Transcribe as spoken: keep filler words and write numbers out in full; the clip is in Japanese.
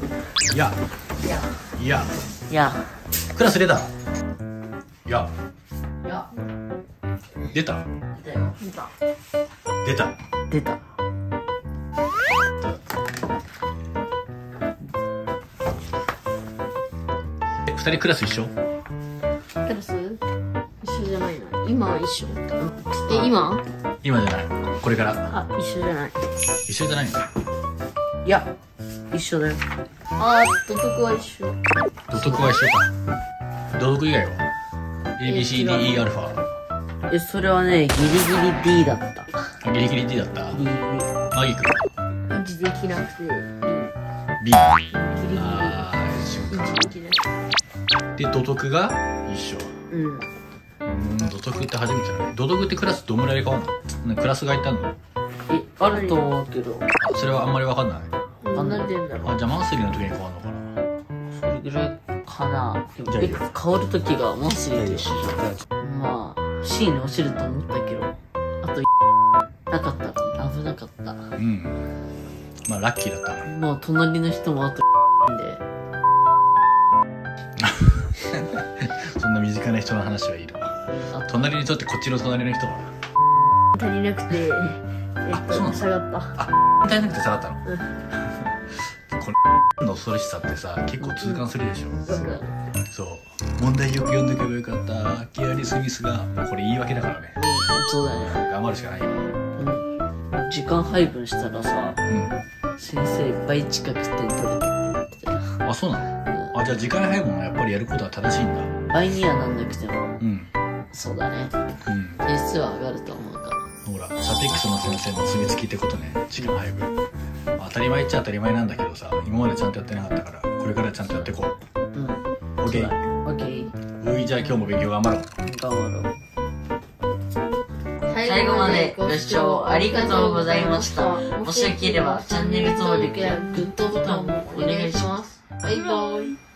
いやいやいやいやクラス出た。いやいや出た出たよ出た出た出たえ、二人クラス一緒？ クラス一緒じゃないの。今は一緒。え、今今じゃない、これから。 あ、一緒じゃない。 一緒じゃないの？ いや一緒だよ。 あー、道徳は一緒。 道徳は一緒か。道徳以外は A B C D E アルファ。 え、それはね、ギリギリ D だった。 あ、ギリギリ D だった。 ギリギリ。 マギ君維持できなくて B。 ギリギリあー一緒か。 維持できない。 で道徳が一緒。 うん。 うーん、道徳って初めてだね。道徳ってクラスどんぐらいで変わんの？なんかクラスがいたの？ え、あると思うけど、 あ、それはあんまりわかんない。 何なってんだろう。 あ、じゃあマンスリーの時に変わんのかな。 それぐらいかな。でもじゃあいいえ変わるときがマスリーと一緒じゃん。まあ C に落ちると思ったけど、あとなかったら危なかった。 うん、まあラッキーだったね。 もう隣の人もあとで、 そんな身近な人の話はいいの。 あと隣にとってこっちの隣の人は足りなくて、えっそうなのと、下がった。 足りなくて下がったの。この恐ろしさってさ、結構痛感するでしょ。そう、問題よく読んどけばよかった、ギアリスミスが。これ言い訳だからね。 そうだね。 頑張るしかないよ。 うん。時間配分したらさ、 う先生倍近く点取れてるって言ってたよ。 ん。あ、そうなの？あ、じゃあ時間配分はやっぱりやることは正しいんだ。 倍にはなんなくても、 うんそうだね。 うん。 点数は上がると思うから。 ほら、サティックスの先生のお墨付きってことね、時間配分。当たり前っちゃ当たり前なんだけどさ、今までちゃんとやってなかったから、これからちゃんとやっていこう。 うん。 オッケー。 オッケー。 うい、じゃあ今日も勉強頑張ろう。 頑張ろう。最後までご視聴ありがとうございました。もしよければチャンネル登録やグッドボタンもお願いします。 バイバイ。